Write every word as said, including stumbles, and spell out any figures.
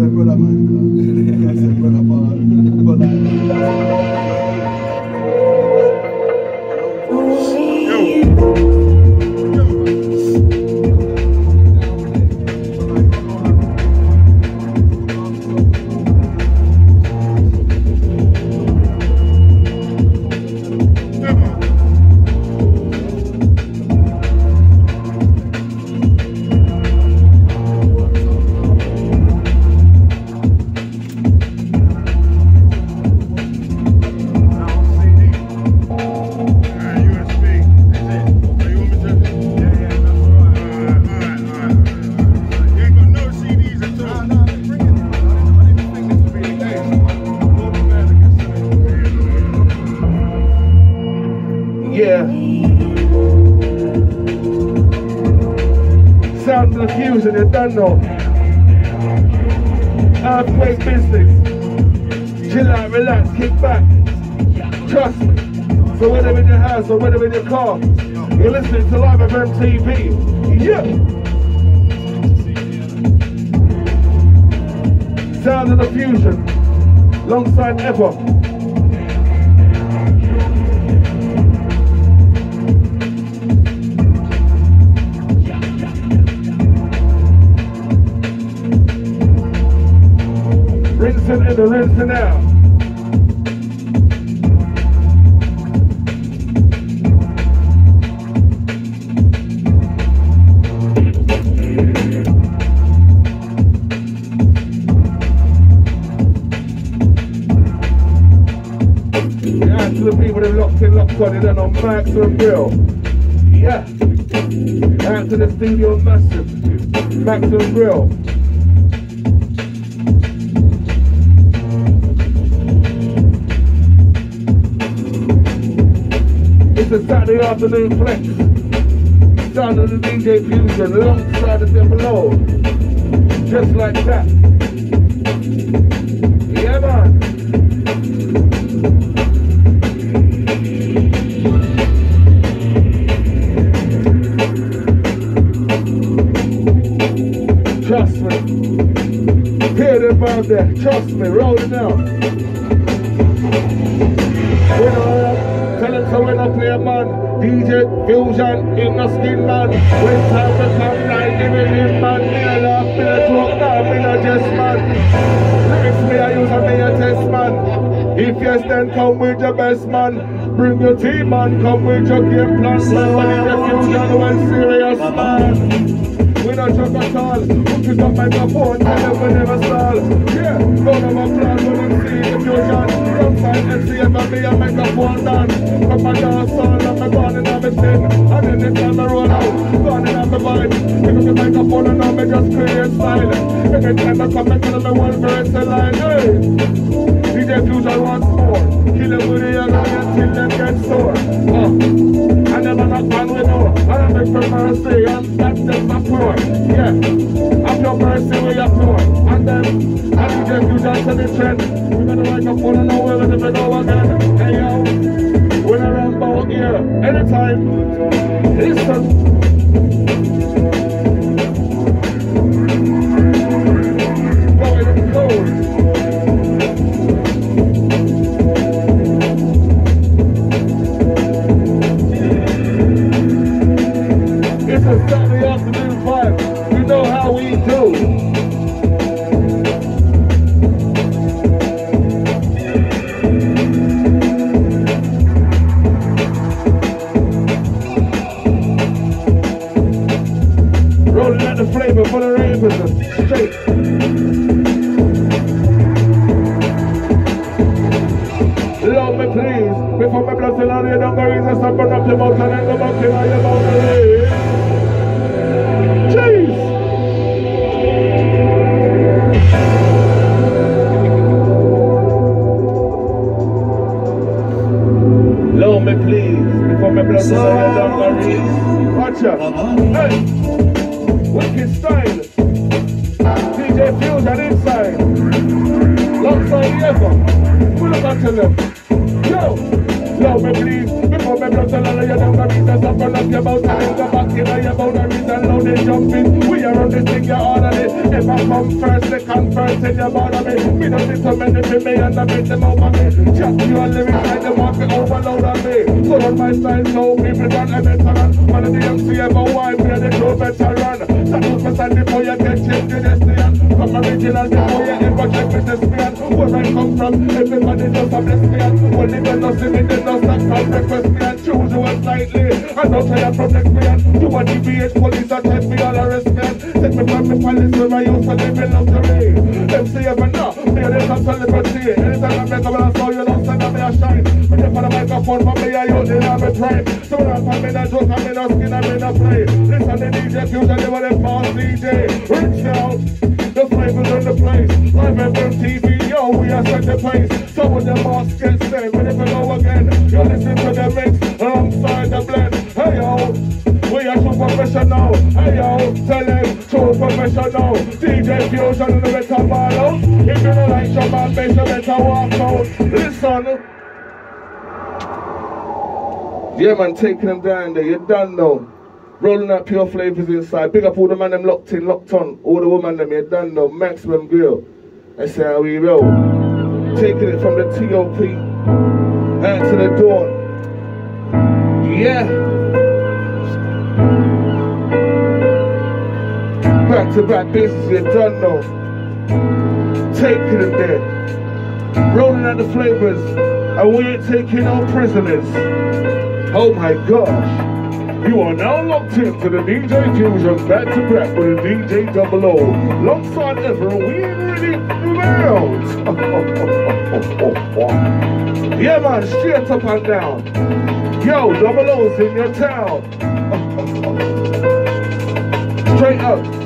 say brother man. I say brother man. But like, sound of the fusion, you don't know. Earthquake business. Chill out, relax, kick back. Trust me. So whether in your house or whether in your car, you're listening to Live F M T V. Yeah. Sound of the fusion. Alongside Ever. Rinsing in the rinsing out. Yeah, to the people that locked in, locked on, it on Maximum Grill. Yeah. Out to the studio massive. Maximum Grill. It's a Saturday afternoon flex. Sound of the D J Fusion alongside the below. Just like that. Yeah, man. Trust me. Hear them out there. Trust me. Rolling out. We know. Tell him so when I play a man, D J Fusion in the skin man. When time to come right, give it in man. Me a laugh, me a talk now, me a jest man. Lyrics me a use and me a test man. If yes then come with your best man. Bring your team man, come with your game plan man. But in the fusion well serious man. We don't joke at all. Put it up microphone, tell them we never stall. Yeah, don't have a plan when you see the fusion. Alongside M C F and me a microphone done. From my dance on and my gun and everything. And then the time I roll out, gun and my vibe. Pick up the microphone and now me just create style. Every time I come, I tell them I want verse a line. Hey, D J Fusion once more. Kill them with the young until them get sore. Uh, and them are not man we know. And I make for mercy and that's them my poor. Yeah, I'm your mercy where you're poor. And then, I D J Fusion to the trend. We got the microphone and now we're gonna go again. Hey yo, when I run about here, anytime, listen. Going cold. It's a Saturday afternoon vibe. You know how we do. Rolling out the flavor for the ravers, straight. Love me please, before my blood till I lay down the reason, stop burn up your mouth and then go back till I your mouth. Jeez! Love me please, before my blood till I lay down the reason. Watch out. Hey! Wicked style. D J Fusion inside. Alongside the ever. We look back to them. Yo! Love me please, before me blood tell all of you down the reason. Stop run up your mouth and go back in your mouth and reason. Now they jumping, we are on this thing, you're on it. If I come first, they come first in your bottom me. Me don't see so many to me and I make them over me. Chat to your lyrics like the market overload on me. Put on my style so people run a veteran. One of the M C ever wine, we are the true veteran. Stand up stand before you get changed to destiny. Come original before you ever check with this man. Where I come from, everybody knows I'm this man. When they don't see me, they don't stop from request me and choose you slightly. I don't try from next man. You want D B H police and test me all arrest man. Take me from the palace where I used to live in luxury. M C ever know, me a little celebrity. Anytime I make a man, I saw you don't send me a shine. When you put a microphone for me, I use it on my prime. So when I'm in a joke, I'm in a skin, I'm in a play. Listen to D J Fusion, they want to pass D J. Reach out, the flavors in the place. Live M M T V, yo, we are set the pace. Some of them masks get stained, we never go again. You listen to the mix, alongside the blend. Hey yo, we are true professional. Hey yo, tell them, true professional. D J Fusion in the better model. If you don't like your man, bass, you better walk out. Listen. Yeah man, taking them down there, you're done now. Rolling out pure flavors inside. Big up all the man them locked in, locked on. All the woman them, you're done now. Maximum Grill. That's how we roll. Taking it from the T O P out to the dawn. Yeah. Back to back business, you're done now. Taking it there. Rolling out the flavors. And we ain't taking no prisoners. Oh my gosh. You are now locked into the D J Fusion back to back with the D J Double O. Alongside ever, we ain't really around. Yeah man, straight up and down. Yo, Double O's in your town. Straight up.